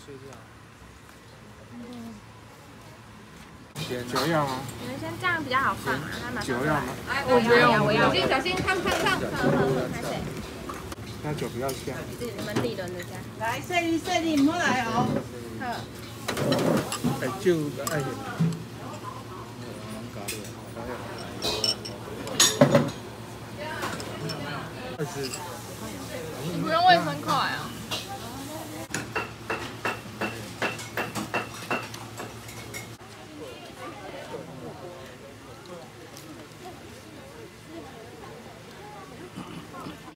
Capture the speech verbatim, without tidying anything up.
睡觉。 嗯。 酒要吗？ 你们先这样比较好放啊，它马上。 酒要吗？ 我不用，我要。 小心小心，看看看。 喝喝喝，开水。 那酒不要下。 是你们第轮的家。 来，细哩细哩，唔好来哦。 好。 哎，酒哎。 你不用卫生筷啊？